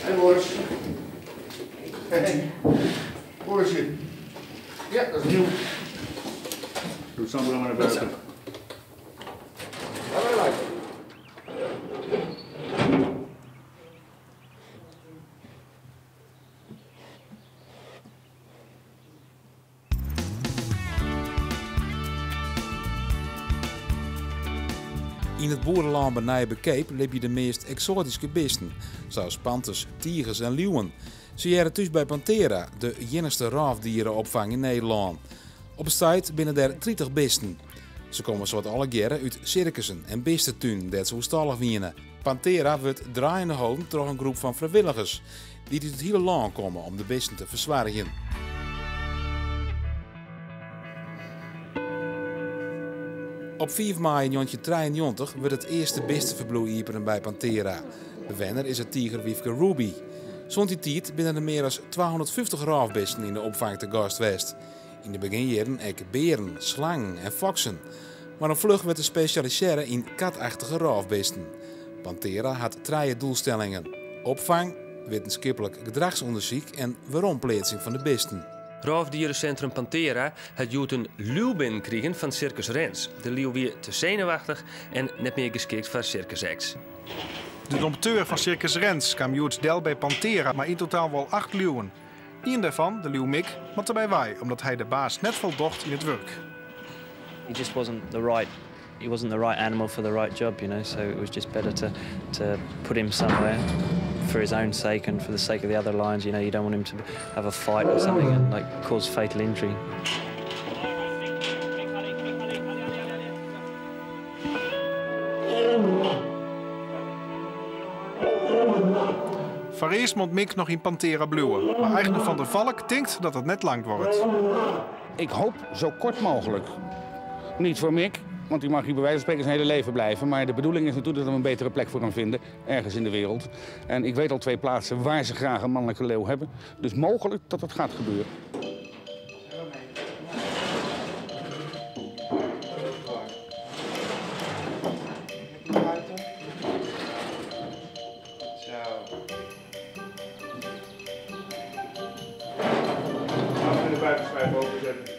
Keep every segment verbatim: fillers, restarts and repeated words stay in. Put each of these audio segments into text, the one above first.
Hé Boris. Hé. Borisje. Ja, dat is nieuw. Doe Sander maar naar buiten. Ja, wij lijken. In het boerenland bij Nijbekeep heb je de meest exotische beesten, zoals panters, tigers en leeuwen. Ze jaren thuis bij Panthera, de enigste roofdierenopvang in Nederland. Op de site binnen er dertig beesten. Ze komen zoals alle jaren uit circussen en beestentuin, dat ze woenstallig wienen. Panthera wordt draaiende houden door een groep van vrijwilligers die uit het hele land komen om de beesten te verzorgen. Op vier mei negentien drieënnegentig werd het eerste beestenverbloei ieperen bij Panthera. Bewenner is het tigerwiefke Ruby. Zond die tijd binnen er meer dan tweehonderdvijftig roofbeesten in de opvang te gast geweest. In de beginjaren ook beren, slangen en foxen. Maar een vlug werd te specialiseren in katachtige roofbeesten. Panthera had drie doelstellingen: opvang, wetenschappelijk gedragsonderzoek en weeromplaatsing van de beesten. Roofdierencentrum Panthera had joet een leeuw binnenkregen van Circus Rens. De leeuw weer te zenuwachtig en net meer geschikt voor Circus X. De dompteur van Circus Rens kwam joets del bij Panthera, maar in totaal wel acht leeuwen. Eén daarvan, de leeuw Mick, moet erbij wij, omdat hij de baas net voldocht in het werk. He just wasn't the right. He wasn't the right animal for the right job, you know. So it was just better to to put him somewhere for his own sake and for the sake of the other lions. You know, you don't want him to have a fight or something and like cause fatal injury. Voor eerst moet Mick nog in Panthera bluwen, maar eigenaar van de Valk denkt dat het net lang wordt. Ik hoop zo kort mogelijk. Niet voor Mick, want die mag hier bij wijze van spreken zijn hele leven blijven. Maar de bedoeling is natuurlijk dat we een betere plek voor hem vinden, ergens in de wereld. En ik weet al twee plaatsen waar ze graag een mannelijke leeuw hebben. Dus mogelijk dat het gaat gebeuren. Buitenschijf openzetten.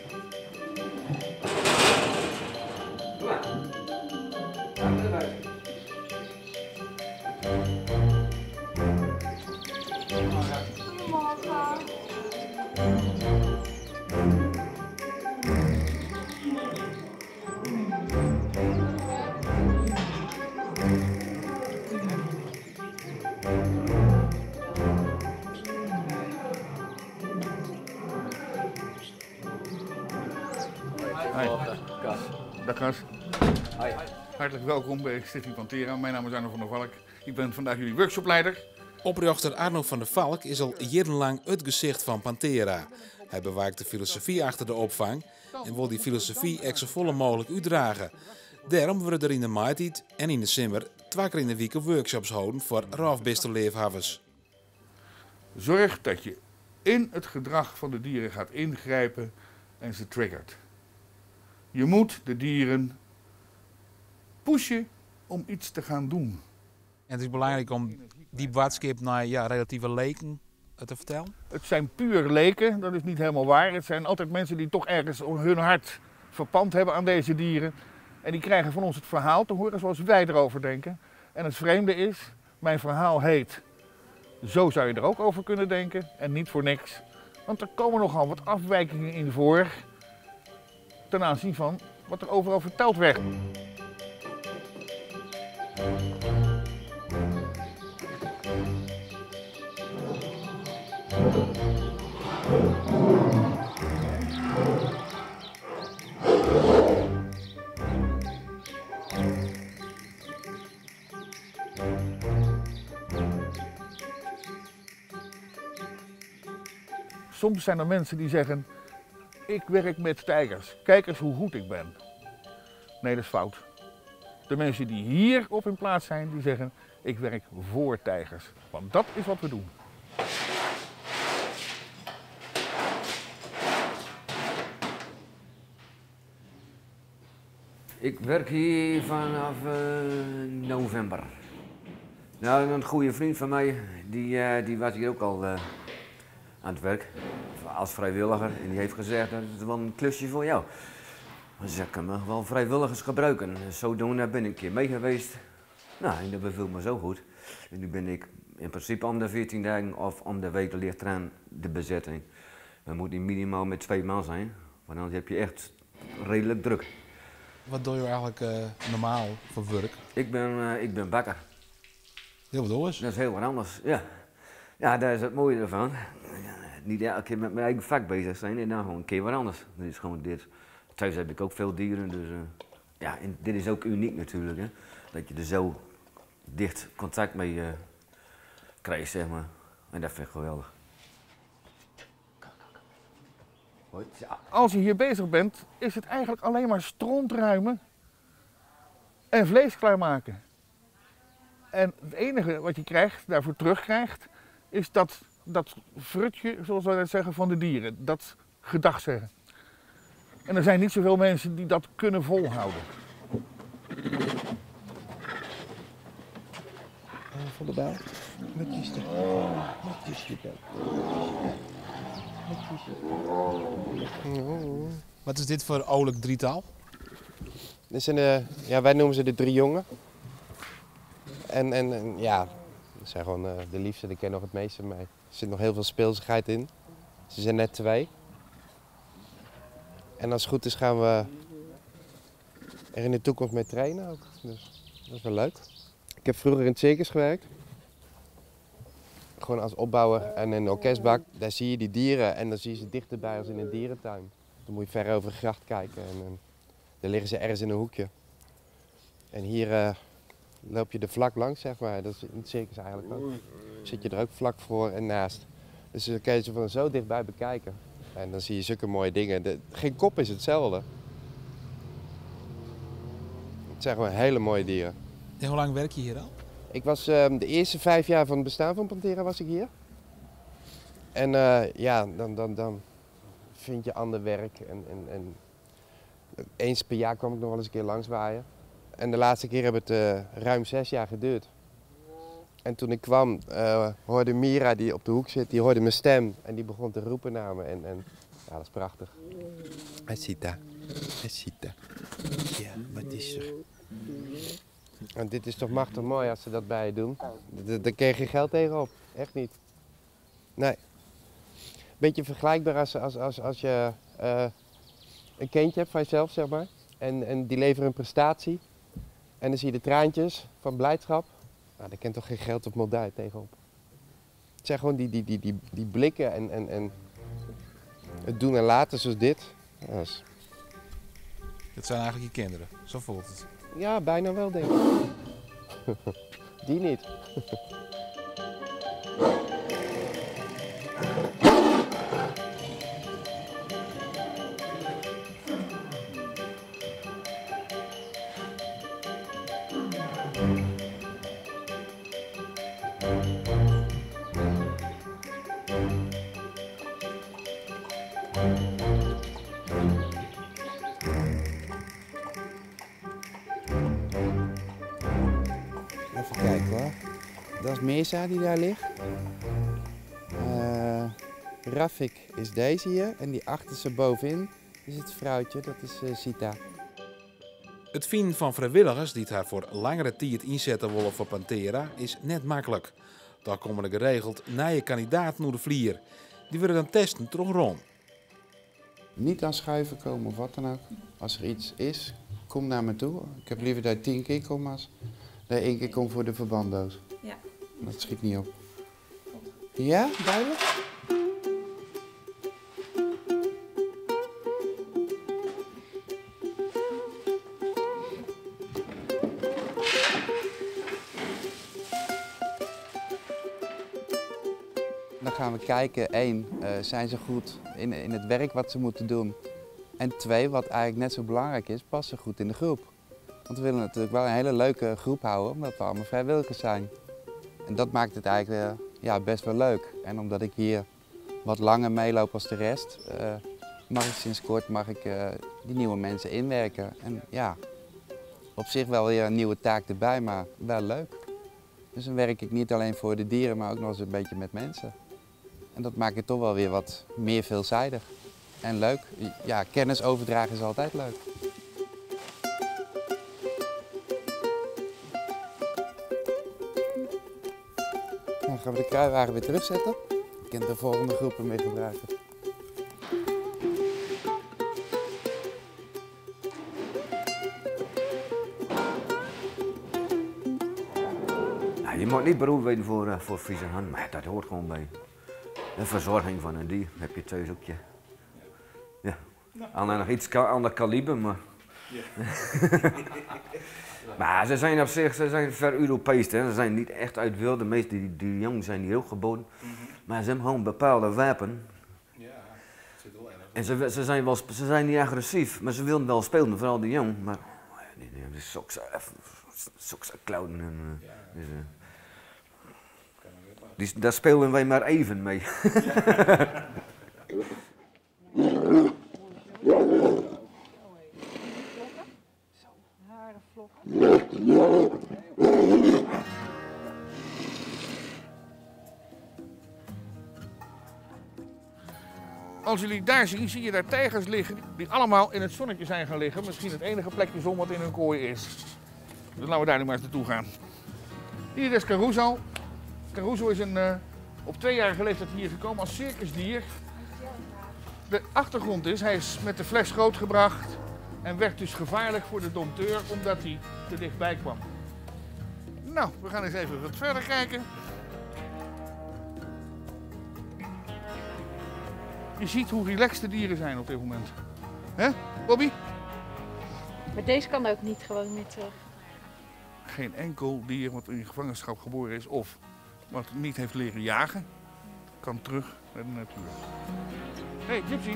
Dag Kas. Hartelijk welkom bij Stichting Panthera. Mijn naam is Arno van der Valk. Ik ben vandaag jullie workshopleider. Oprichter Arno van der Valk is al jarenlang het gezicht van Panthera. Hij bewaakt de filosofie achter de opvang en wil die filosofie echt zo volle mogelijk uitdragen. Daarom worden er in de maart en in december twee keer in de week workshops houden voor roofbeestenleefhavers. Zorg dat je in het gedrag van de dieren gaat ingrijpen en ze triggert. Je moet de dieren pushen om iets te gaan doen. En het is belangrijk om die boodschap naar ja, relatieve leken te vertellen? Het zijn puur leken, dat is niet helemaal waar. Het zijn altijd mensen die toch ergens hun hart verpand hebben aan deze dieren. En die krijgen van ons het verhaal te horen zoals wij erover denken. En het vreemde is, mijn verhaal heet Zo zou je er ook over kunnen denken en niet voor niks. Want er komen nogal wat afwijkingen in voor ten aanzien van wat er overal verteld werd. Soms zijn er mensen die zeggen, ik werk met tijgers, kijk eens hoe goed ik ben. Nee, dat is fout. De mensen die hier op hun plaats zijn, die zeggen, ik werk voor tijgers. Want dat is wat we doen. Ik werk hier vanaf uh, november. Nou, een goede vriend van mij, die, uh, die was hier ook al uh, aan het werk. Als vrijwilliger. En die heeft gezegd, dat is wel een klusje voor jou. Dus ik kan me wel vrijwilligers gebruiken. Zodoende ben ik een keer mee geweest. Nou, en dat beviel me zo goed. En nu ben ik in principe om de veertien dagen of om de week ligt eraan de bezetting. We moeten minimaal met twee man zijn, want dan heb je echt redelijk druk. Wat doe je eigenlijk uh, normaal voor werk? Ik ben, uh, ik ben bakker. Heel wat anders. Dat is heel wat anders, ja. Ja, daar is het mooie ervan. Niet elke keer met mijn eigen vak bezig zijn en dan gewoon een keer wat anders. Dit is gewoon dit. Thuis heb ik ook veel dieren, dus uh, ja, en dit is ook uniek natuurlijk, hè. Dat je er zo dicht contact mee uh, krijgt, zeg maar. En dat vind ik geweldig. Als je hier bezig bent, is het eigenlijk alleen maar stront ruimen en vlees klaarmaken. En het enige wat je krijgt, daarvoor terugkrijgt, is dat, dat frutje, zoals we net zeggen, van de dieren. Dat gedag zeggen. En er zijn niet zoveel mensen die dat kunnen volhouden. Van de bel. Netjes de Netjes de bel. Wat is dit voor ouderlijk drietal? Dit zijn de, ja, wij noemen ze de drie jongen. En, en, en ja, dat zijn gewoon uh, de liefste, die kennen nog het meeste mee. Er zit nog heel veel speelsigheid in. Ze zijn net twee. En als het goed is gaan we er in de toekomst mee trainen ook. Dus dat is wel leuk. Ik heb vroeger in het circus gewerkt. Gewoon als opbouwer en in de orkestbak. Daar zie je die dieren en dan zie je ze dichterbij als in een dierentuin. Dan moet je ver over de gracht kijken en, en dan liggen ze ergens in een hoekje. En hier uh, loop je er vlak langs, zeg maar. Dat is in het circus eigenlijk ook. Zit je er ook vlak voor en naast. Dus dan kun je ze van zo dichtbij bekijken. En dan zie je zulke mooie dingen. De, geen kop is hetzelfde. Het zijn gewoon hele mooie dieren. En hoe lang werk je hier al? Ik was uh, de eerste vijf jaar van het bestaan van Pantera was ik hier. En uh, ja, dan, dan, dan vind je ander werk. En, en, en eens per jaar kwam ik nog wel eens een keer langswaaien. En de laatste keer heb het uh, ruim zes jaar geduurd. En toen ik kwam, uh, hoorde Mira, die op de hoek zit, die hoorde mijn stem. En die begon te roepen naar me. En, en ja, dat is prachtig. Asita, Asita. Ja, wat is er? En dit is toch machtig mooi als ze dat bij je doen. Daar krijg je geld tegenop. Echt niet. Nee. Beetje vergelijkbaar als, als, als, als je uh, een kindje hebt van jezelf, zeg maar. En, en die leveren een prestatie. En dan zie je de traantjes van blijdschap. Nou, daar kent toch geen geld of modaai tegenop. Het zijn gewoon die, die, die, die, die blikken en, en, en het doen en laten zoals dit. Ja, dat is... Dit zijn eigenlijk je kinderen, zo voelt het. Ja, bijna wel, denk ik. Die niet. Even kijken hoor. Dat is Mirza die daar ligt. Uh, Rafik is deze hier en die achterste bovenin is het vrouwtje, dat is uh, Sita. Het vinden van vrijwilligers die het haar voor langere tijd inzetten willen voor Pantera is net makkelijk. Daar komen er geregeld nieuwe kandidaten naar de vlier. Die willen dan testen terug rond. Niet aan schuiven komen of wat dan ook. Als er iets is, kom naar me toe. Ik heb liever dat je tien keer komt als dat je één keer komt voor de verbanddoos. Ja. Dat schiet niet op. Ja, duidelijk? Dan gaan we kijken, één, uh, zijn ze goed in, in het werk wat ze moeten doen? En twee, wat eigenlijk net zo belangrijk is, passen ze goed in de groep? Want we willen natuurlijk wel een hele leuke groep houden, omdat we allemaal vrijwilligers zijn. En dat maakt het eigenlijk uh, ja, best wel leuk. En omdat ik hier wat langer meeloop als de rest, uh, mag ik sinds kort mag ik, uh, die nieuwe mensen inwerken. En ja, op zich wel weer een nieuwe taak erbij, maar wel leuk. Dus dan werk ik niet alleen voor de dieren, maar ook nog eens een beetje met mensen. En dat maakt het toch wel weer wat meer veelzijdig en leuk. Ja, kennis overdragen is altijd leuk. Dan gaan we de kruiwagen weer terugzetten. Je kunt de volgende groepen mee gebruiken. Je moet niet beroerd worden voor, uh, voor Friese hand, maar dat hoort gewoon bij. De verzorging van een dier heb je thuis ook je. Ja. Alleen nog iets ander kaliber, maar. Ja. Maar ze zijn op zich, ze zijn ver Europees, hè. Ze zijn niet echt uit wilde. De meeste die, die jong zijn hier ook geboren. Mm-hmm. Maar ze hebben gewoon bepaalde wapen. Ja, het zit wel erg. En ze, ze, zijn wel, ze zijn niet agressief, maar ze willen wel spelen, vooral de jong. Maar die hebben soks klauwen en. Uh, ja. Dus, uh, Die, daar spelen wij maar even mee. Als jullie daar zien, zie je daar tijgers liggen die allemaal in het zonnetje zijn gaan liggen. Misschien het enige plekje zon wat in hun kooi is. Dus laten we daar nu maar eens naartoe gaan. Hier is Caruso. Caruso is een, uh, op tweejarige leeftijd hier gekomen als circusdier. De achtergrond is, hij is met de fles grootgebracht en werd dus gevaarlijk voor de dompteur omdat hij te dichtbij kwam. Nou, we gaan eens even wat verder kijken. Je ziet hoe relaxed de dieren zijn op dit moment. Hè, Bobby? Maar deze kan ook niet gewoon meer terug. Geen enkel dier wat in gevangenschap geboren is of wat niet heeft leren jagen, kan terug naar de natuur. Hé, hey, Gypsy.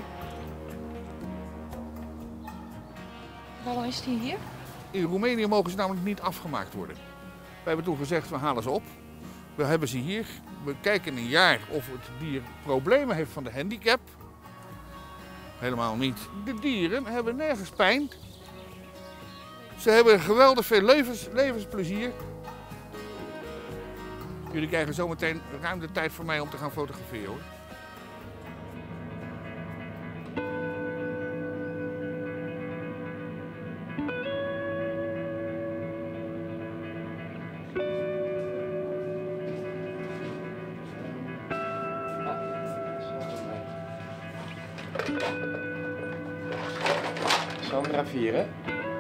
Waarom is die hier? In Roemenië mogen ze namelijk niet afgemaakt worden. We hebben toen gezegd, we halen ze op. We hebben ze hier. We kijken een jaar of het dier problemen heeft van de handicap. Helemaal niet. De dieren hebben nergens pijn. Ze hebben geweldig veel levens, levensplezier. Jullie krijgen zometeen ruim de tijd voor mij om te gaan fotograferen, hoor. Sandra vier, hè?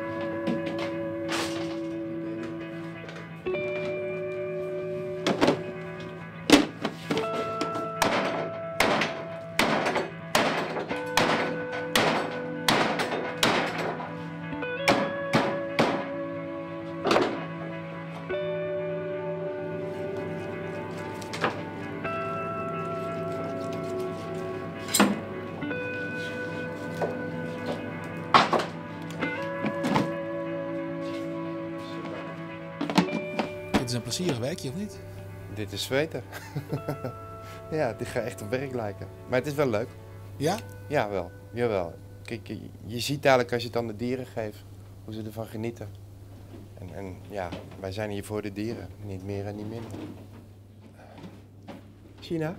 Dit is een plezierig werkje, of niet? Dit is zweten. Ja, dit gaat echt op werk lijken. Maar het is wel leuk. Ja? Ja, wel. Jawel. Kijk, je, je ziet dadelijk als je het aan de dieren geeft, hoe ze ervan genieten. En, en ja, wij zijn hier voor de dieren. Niet meer en niet minder. China?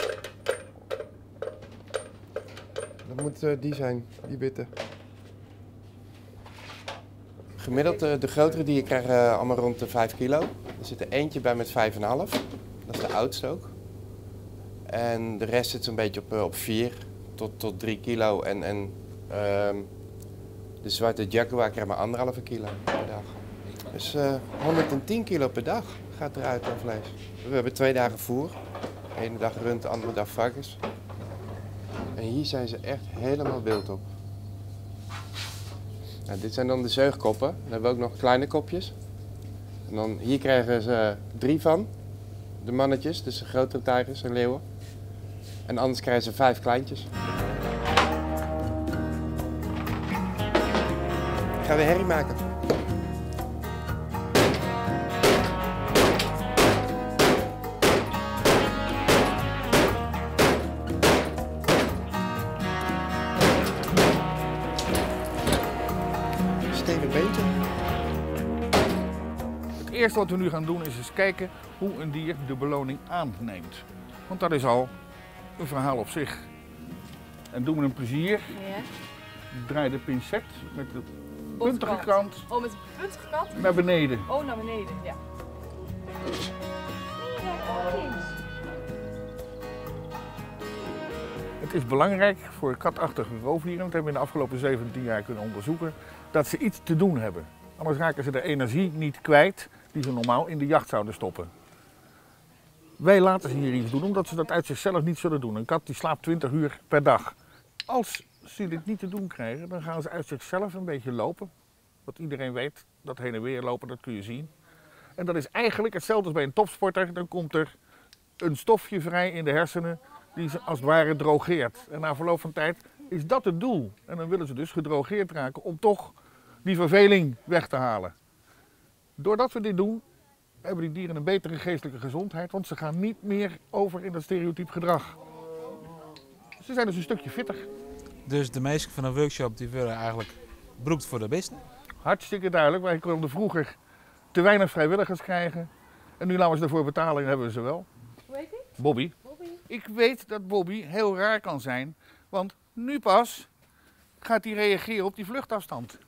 Dat moet uh, die zijn, die witte. Gemiddeld uh, de grotere dieren krijgen uh, allemaal rond de vijf kilo. Er zit er eentje bij met vijf komma vijf. Dat is de oudste ook. En de rest zit zo'n beetje op, uh, op vier tot, tot drie kilo. En, en uh, de zwarte jaguar krijgt maar anderhalve kilo per dag. Dus uh, honderdtien kilo per dag gaat eruit aan vlees. We hebben twee dagen voer. De ene dag rund, de andere dag varkens. En hier zijn ze echt helemaal wild op. Nou, dit zijn dan de zeugkoppen. Dan hebben we ook nog kleine kopjes. En dan, hier krijgen ze drie van, de mannetjes, dus de grotere tijgers en leeuwen. En anders krijgen ze vijf kleintjes. Gaan we herrie maken. Het eerste wat we nu gaan doen is eens kijken hoe een dier de beloning aanneemt. Want dat is al een verhaal op zich. En doe me een plezier. Ja. Draai de pincet met de puntige kant Oh, met de puntige kant? naar beneden. Oh, naar beneden, ja. Het is belangrijk voor katachtige roofdieren, dat hebben we in de afgelopen zeventien jaar kunnen onderzoeken, dat ze iets te doen hebben. Anders raken ze de energie niet kwijt die ze normaal in de jacht zouden stoppen. Wij laten ze hier iets doen omdat ze dat uit zichzelf niet zullen doen. Een kat die slaapt twintig uur per dag. Als ze dit niet te doen krijgen, dan gaan ze uit zichzelf een beetje lopen. Wat iedereen weet, dat heen en weer lopen, dat kun je zien. En dat is eigenlijk hetzelfde als bij een topsporter. Dan komt er een stofje vrij in de hersenen die ze als het ware drogeert. En na verloop van tijd is dat het doel. En dan willen ze dus gedrogeerd raken om toch die verveling weg te halen. Doordat we dit doen, hebben die dieren een betere geestelijke gezondheid, want ze gaan niet meer over in dat stereotyp gedrag. Ze zijn dus een stukje fitter. Dus de meesten van een workshop die willen eigenlijk beroept voor de beste? Hartstikke duidelijk. Wij konden vroeger te weinig vrijwilligers krijgen. En nu laten we ze ervoor betalen en hebben we ze wel. Hoe heet die? Bobby. Bobby. Ik weet dat Bobby heel raar kan zijn, want nu pas gaat hij reageren op die vluchtafstand.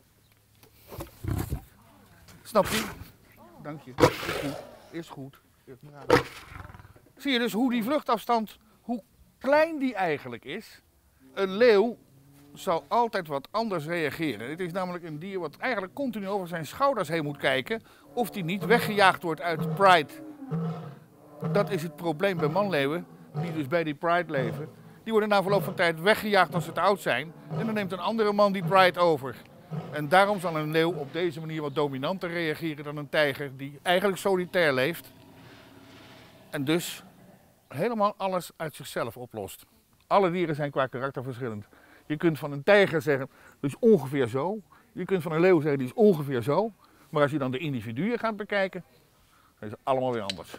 Snap je? Dank je. Is goed. Is goed. Is braaf. Zie je dus hoe die vluchtafstand, hoe klein die eigenlijk is? Een leeuw zou altijd wat anders reageren. Het is namelijk een dier wat eigenlijk continu over zijn schouders heen moet kijken of die niet weggejaagd wordt uit pride. Dat is het probleem bij manleeuwen, die dus bij die pride leven. Die worden na verloop van tijd weggejaagd als ze te oud zijn. En dan neemt een andere man die pride over. En daarom zal een leeuw op deze manier wat dominanter reageren dan een tijger die eigenlijk solitair leeft. En dus helemaal alles uit zichzelf oplost. Alle dieren zijn qua karakter verschillend. Je kunt van een tijger zeggen, dat is ongeveer zo. Je kunt van een leeuw zeggen, die is ongeveer zo. Maar als je dan de individuen gaat bekijken, dan is het allemaal weer anders.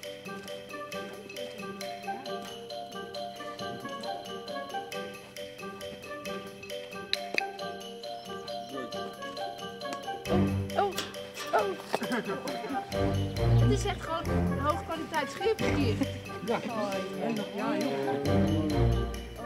Oh, oh. Het is echt gewoon een hoogkwaliteit scheepsdier. Ja. Oh, ja. Ja, joh.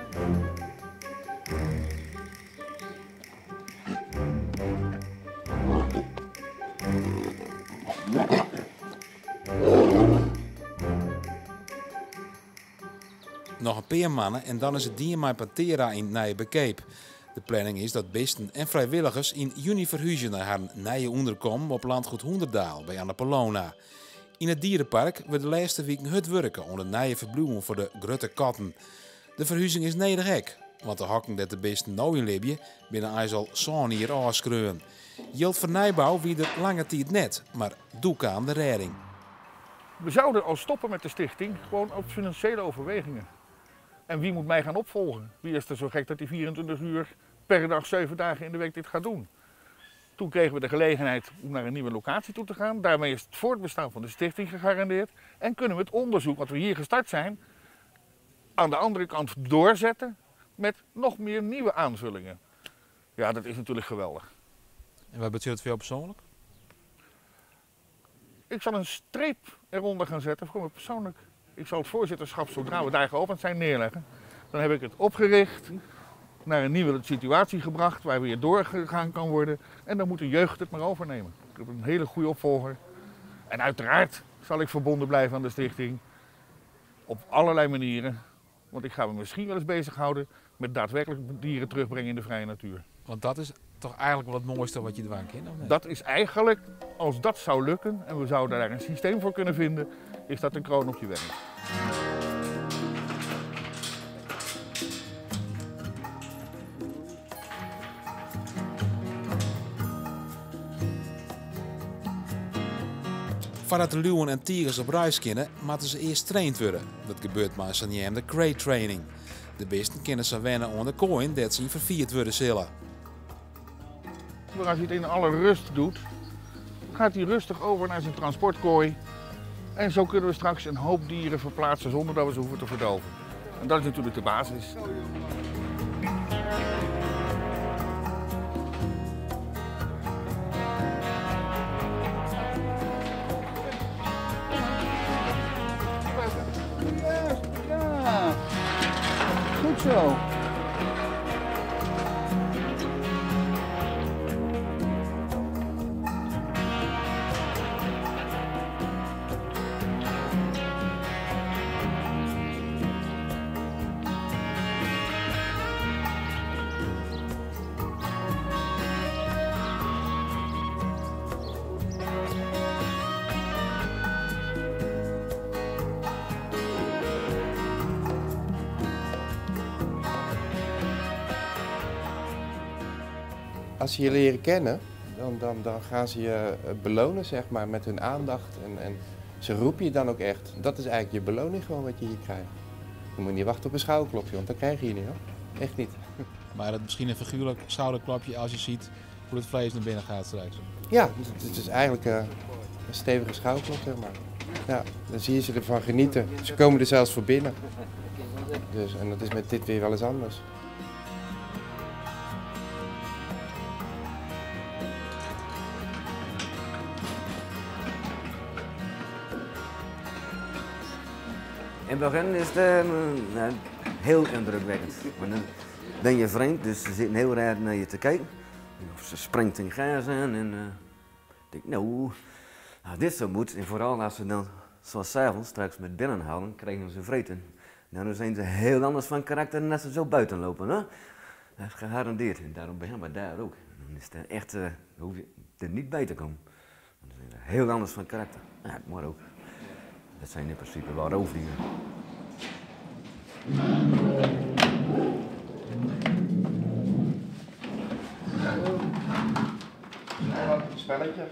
Nog een paar mannen en dan is het dier met Panthera in Nije Bekeep. De planning is dat beesten en vrijwilligers in juni verhuizen naar haar nieuwe onderkom op landgoed Hoenderdaal bij Annapolona. In het dierenpark wordt de laatste week hut werken onder nieuwe verbloemen voor de grote katten. De verhuizing is neder hek, want de hakken dat de beesten nou in Libië binnen ijs al zo'n hier afschreeuwen. Jilt voor nijbouw wie er lange tijd net, maar doe aan de redding. We zouden al stoppen met de stichting, gewoon op financiële overwegingen. En wie moet mij gaan opvolgen? Wie is er zo gek dat hij vierentwintig uur per dag, zeven dagen in de week dit gaat doen? Toen kregen we de gelegenheid om naar een nieuwe locatie toe te gaan. Daarmee is het voortbestaan van de stichting gegarandeerd. En kunnen we het onderzoek wat we hier gestart zijn, aan de andere kant doorzetten met nog meer nieuwe aanvullingen. Ja, dat is natuurlijk geweldig. En wat betekent het voor jou persoonlijk? Ik zal een streep eronder gaan zetten voor me persoonlijk. Ik zal het voorzitterschap, zodra we daar geopend zijn, neerleggen. Dan heb ik het opgericht, naar een nieuwe situatie gebracht waar weer doorgegaan kan worden. En dan moet de jeugd het maar overnemen. Ik heb een hele goede opvolger. En uiteraard zal ik verbonden blijven aan de stichting. Op allerlei manieren. Want ik ga me misschien wel eens bezighouden met daadwerkelijk dieren terugbrengen in de vrije natuur. Want dat is toch eigenlijk wel het mooiste wat je eraan kent, of niet? Dat is eigenlijk, als dat zou lukken en we zouden daar een systeem voor kunnen vinden, is dat een kroon op je werk. Voordat de leeuwen en tigers op reis kunnen, moeten ze eerst getraind worden. Dat gebeurt maar zogenaamde crate training. De beesten kunnen ze wennen aan de kooi dat ze vervierd worden zullen. Als hij het in alle rust doet, gaat hij rustig over naar zijn transportkooi. En zo kunnen we straks een hoop dieren verplaatsen zonder dat we ze hoeven te verdoven. En dat is natuurlijk de basis. Goed zo. Als ze je leren kennen, dan, dan, dan gaan ze je belonen, zeg maar, met hun aandacht. En, en ze roepen je dan ook echt. Dat is eigenlijk je beloning gewoon wat je hier krijgt. Je moet niet wachten op een schouderklopje, want dat krijg je hier niet, hoor. Echt niet. Maar het misschien een figuurlijk schouderklapje als je ziet hoe het vlees naar binnen gaat straks. Ja, het is eigenlijk uh, een stevige schouderklop, zeg maar. Ja, dan zie je ze ervan genieten. Ze komen er zelfs voor binnen. Dus, en dat is met dit weer wel eens anders. In het begin is het uh, nou, heel indrukwekkend. Maar dan ben je vreemd, dus ze zitten heel raar naar je te kijken. Of ze springt in gaas aan en uh, denk nou, als dit zo moet, en vooral als ze dan zoals 's avonds straks met binnen halen, krijgen ze vreten. Nou, dan zijn ze heel anders van karakter dan als ze zo buiten lopen, hè? Dat is gegarandeerd en daarom beginnen we daar ook. Dan is het echt, uh, dan hoef je er niet bij te komen. Dan zijn ze heel anders van karakter. Ja, maar ook. Dat zijn in principe wel roofdieren. Een spelletje.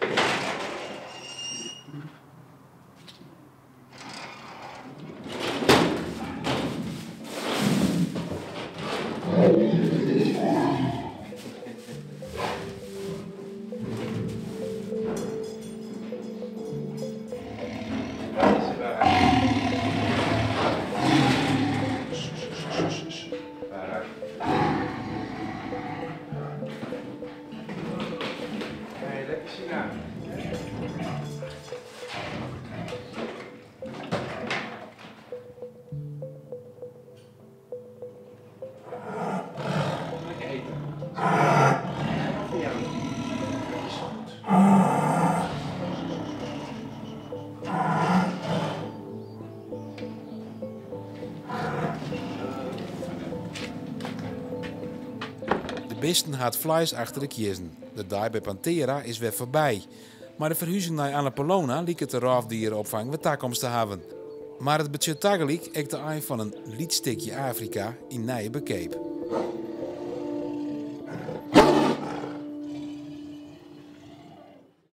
De beesten had vlees achter de kiezen. De dag bij Panthera is weer voorbij. Maar de verhuizing naar Annapolona liet het de roofdierenopvang wat toekomst te hebben. Maar het budget tegelijk ik de een van een lietstukje Afrika in Nije Bekeep.